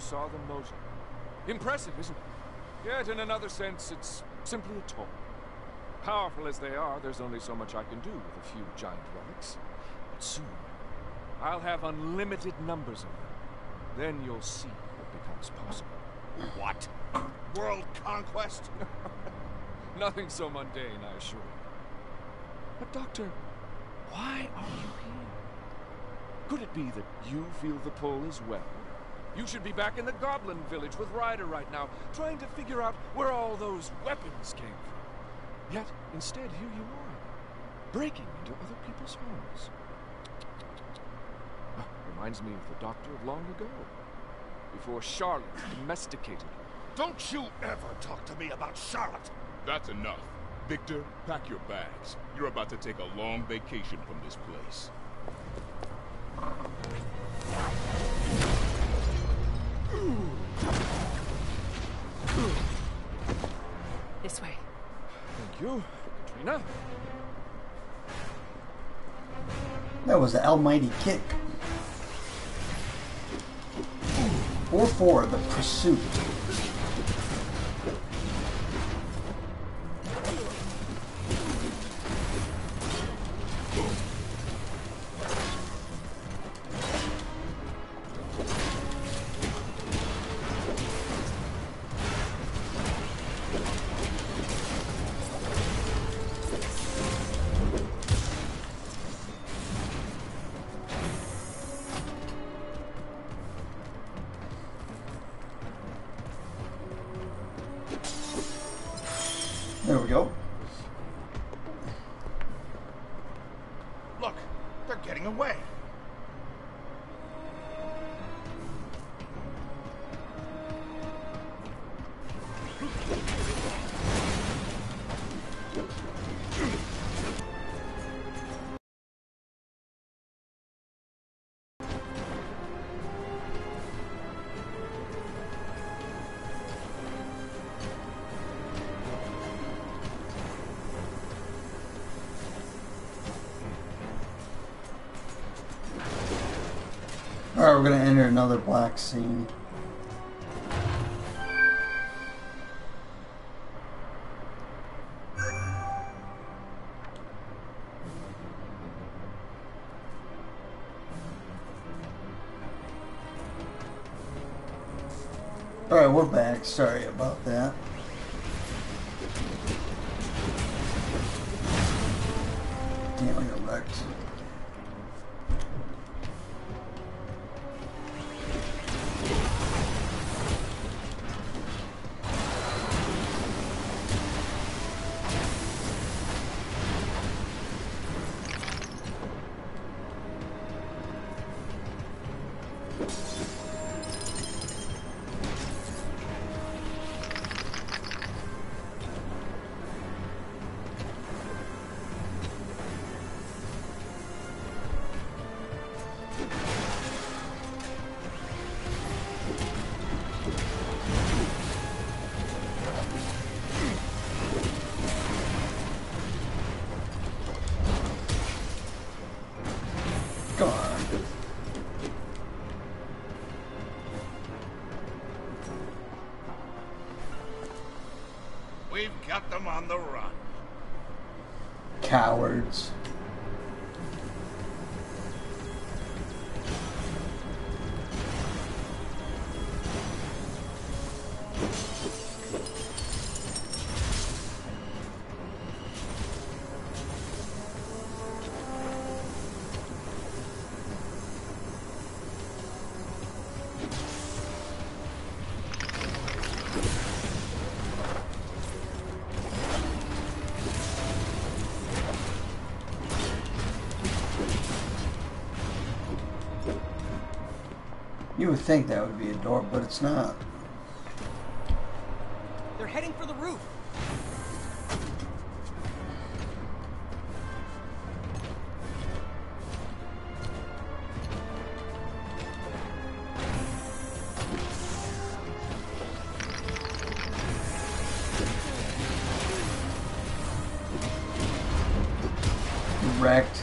saw them motor. Impressive, isn't it? Yet, in another sense, it's simply a toy. Powerful as they are, there's only so much I can do with a few giant relics. But soon, I'll have unlimited numbers of them. Then you'll see what becomes possible. What? World conquest? Nothing so mundane, I assure you. But, Doctor, why are you here? Could it be that you feel the pull as well? You should be back in the Goblin Village with Ryder right now, trying to figure out where all those weapons came from. Yet, instead, here you are, breaking into other people's homes. Reminds me of the Doctor of long ago, before Charlotte domesticated her. Don't you ever talk to me about Charlotte! That's enough. Victor, pack your bags. You're about to take a long vacation from this place. This way. Thank you, Katrina. That was the almighty kick. 4-4, the pursuit. There we go. Look, they're getting away. Alright, we're going to enter another black scene. Alright, we're back. Sorry about that. Damn, I got wrecked. Come on. We've got them on the run. Cowards. You would think that would be a door, but it's not. They're heading for the roof. Wrecked.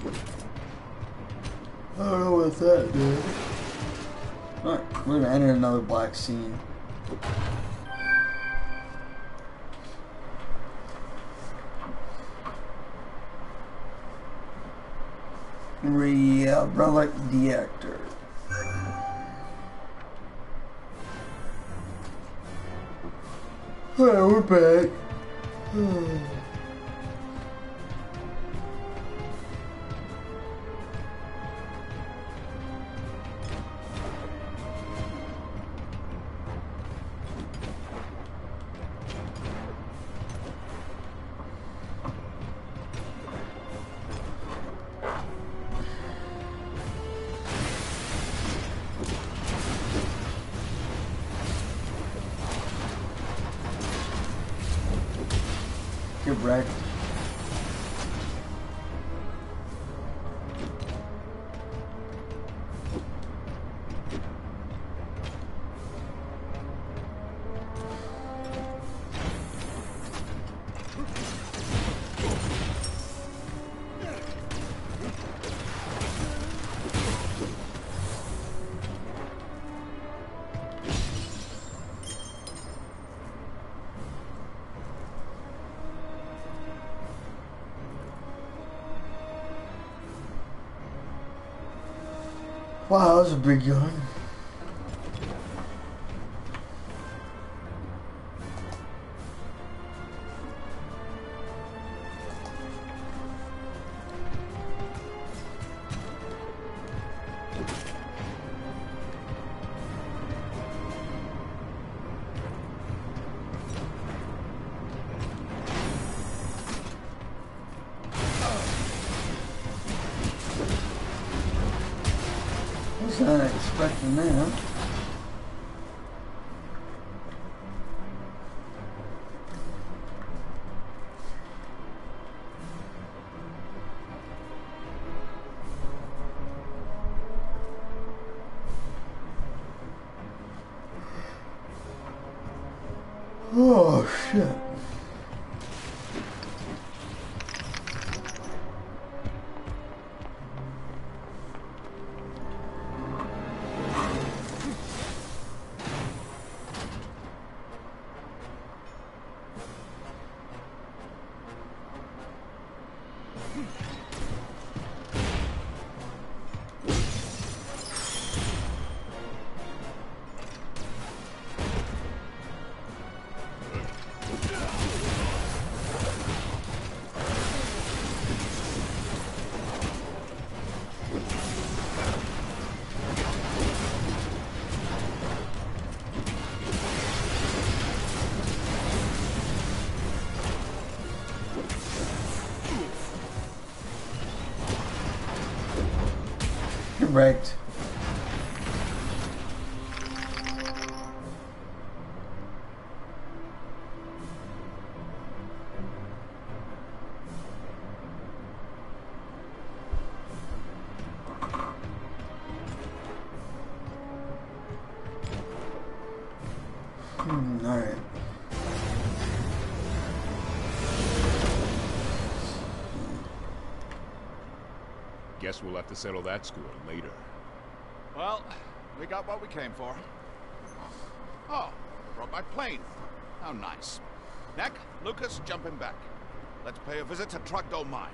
I don't know what that did. Alright, we're gonna enter another black scene. Relic Deactor. Alright, we're back. Get wrecked. Wow, that was a big yawn. I was not expecting that. Oh shit. Wrecked. All right. Guess we'll have to settle that score later. Well, we got what we came for. Oh, brought my plane. How nice. Neck, Lucas, jumping back. Let's pay a visit to Trogdor Mine.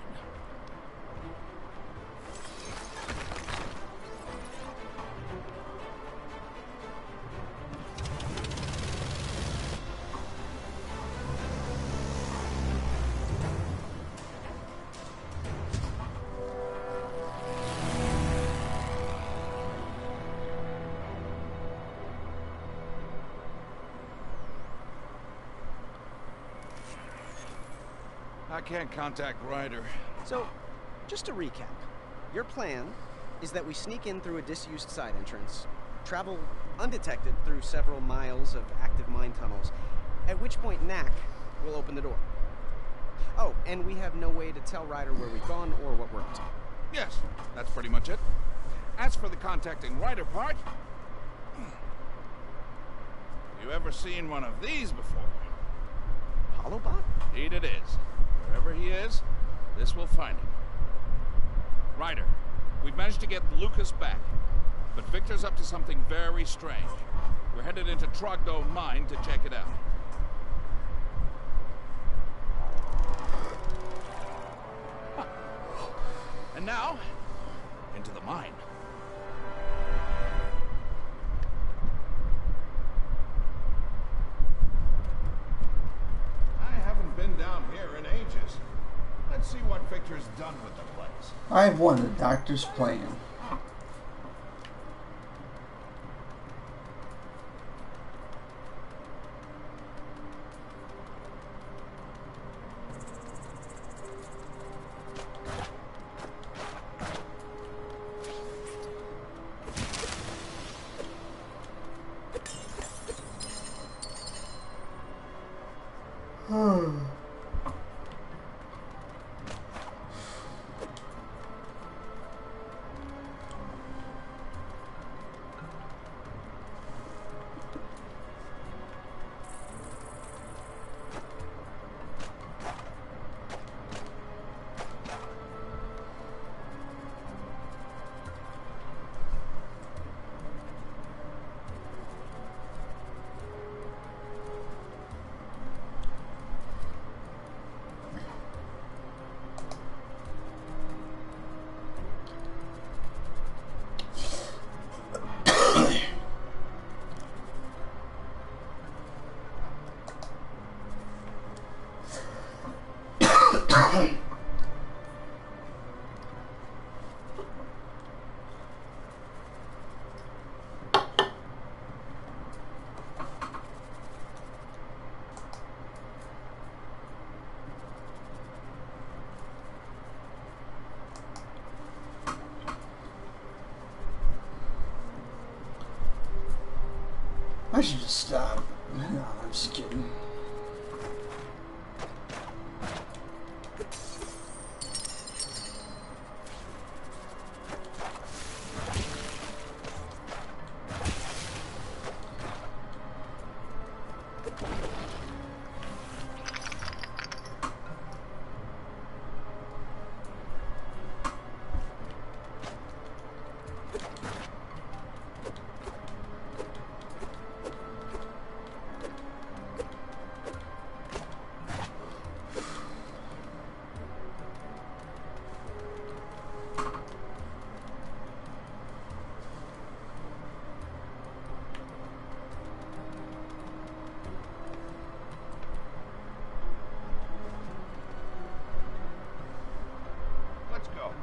I can't contact Ryder. So, just to recap, your plan is that we sneak in through a disused side entrance, travel undetected through several miles of active mine tunnels, at which point Knack will open the door. Oh, and we have no way to tell Ryder where we've gone or what we're up to. Yes, that's pretty much it. As for the contacting Ryder part... You ever seen one of these before? Holobot? Indeed it is. Wherever he is, this will find him. Ryder, we've managed to get Lucas back. But Victor's up to something very strange. We're headed into Trogdor Mine to check it out. Huh. And now, into the mine. I haven't been down here in ages. Let's see what Victor's done with the place. I've won the doctor's plan. I should just stop. No, I'm just kidding. Let's go.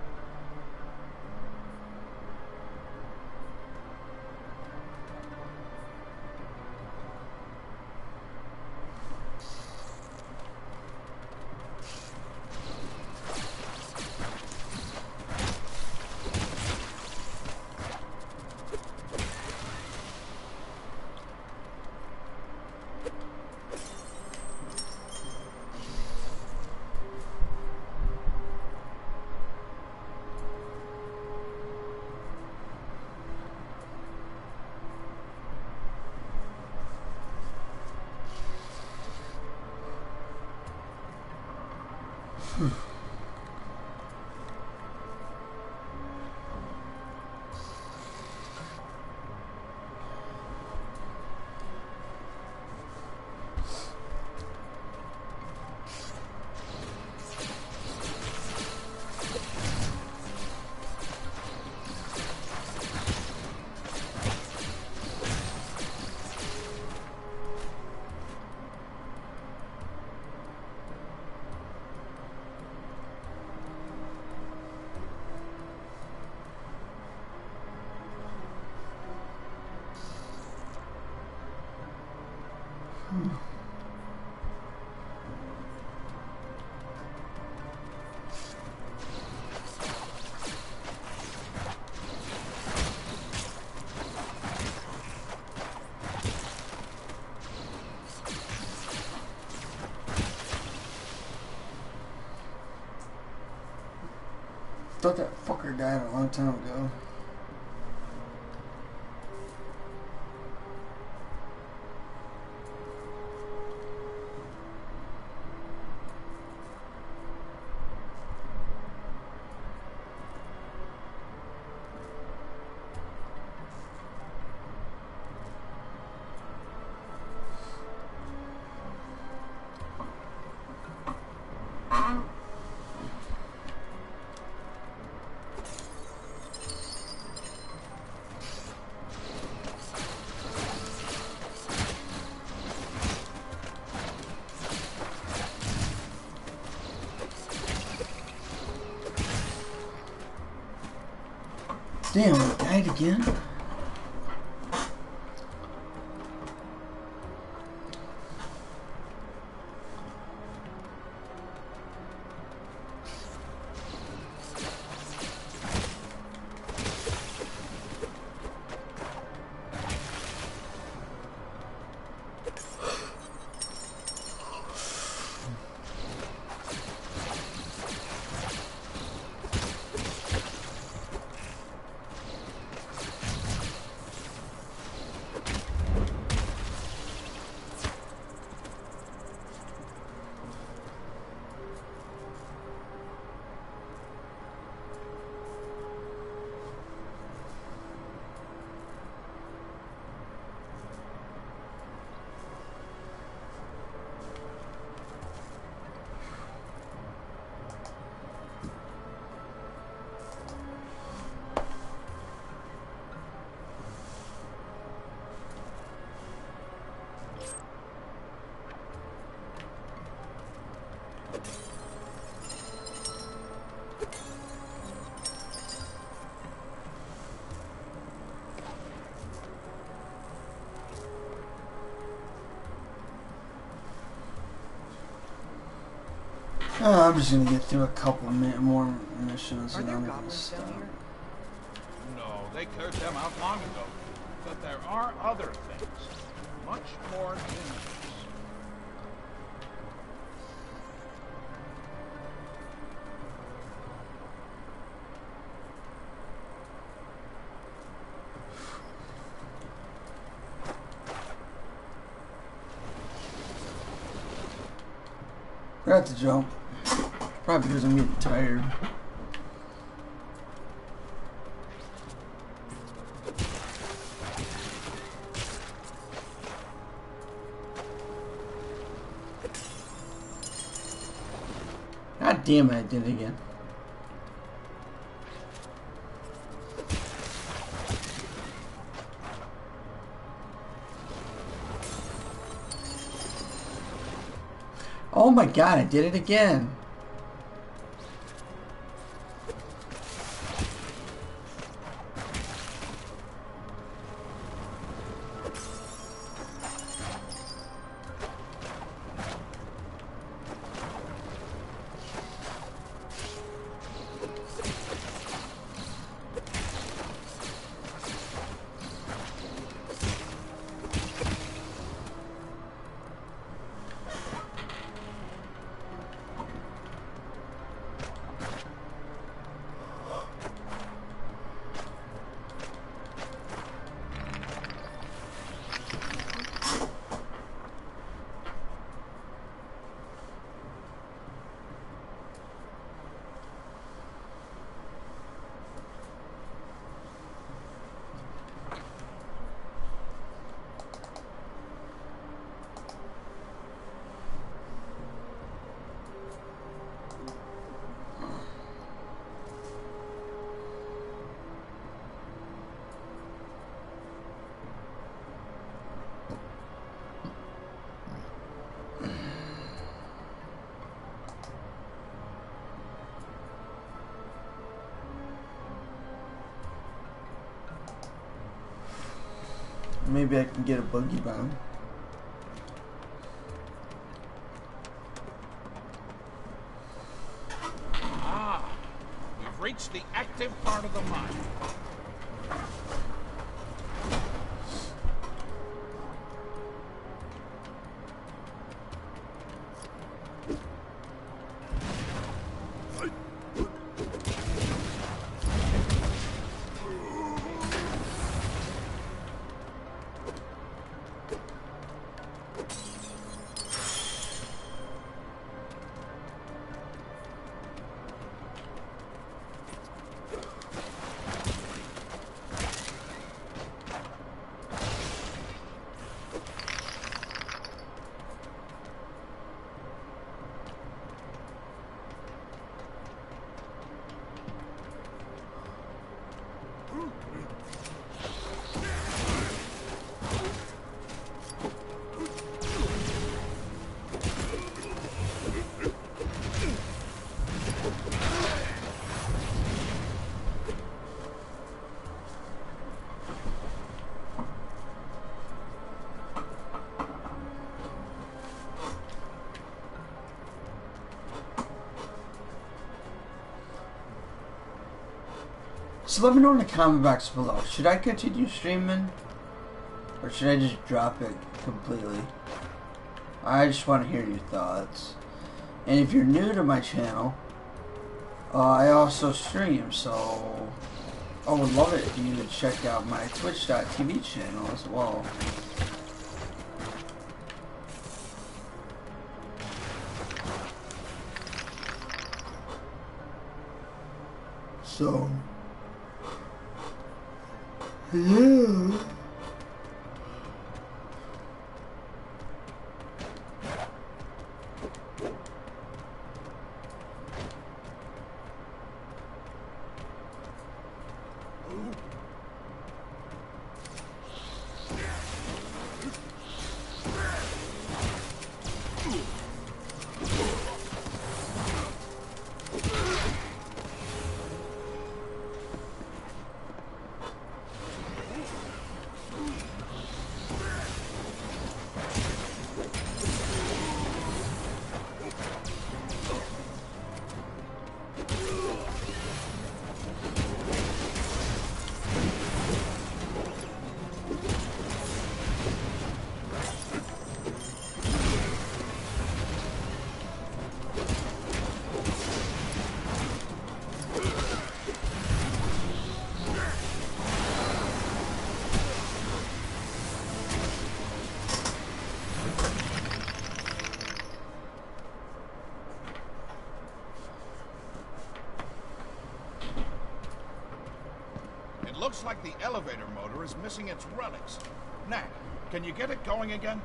Thought that fucker died a long time ago. Damn, I died again. I'm just gonna get through a couple more missions and then I'm gonna stop. No, they cleared them out long ago. But there are other things. Much more dangerous. I have to jump. Probably because I'm getting tired. God damn it, I did it again. Oh my god, I did it again. Maybe I can get a buggy bomb. Ah, we've reached the active part of the mine. So let me know in the comment box below. Should I continue streaming? Or should I just drop it completely? I just want to hear your thoughts. And if you're new to my channel, I also stream, so I would love it if you would check out my Twitch.tv channel as well. So, yeah. Looks like the elevator motor is missing its relics. Knack, can you get it going again?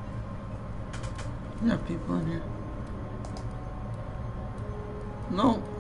There are people in here. No.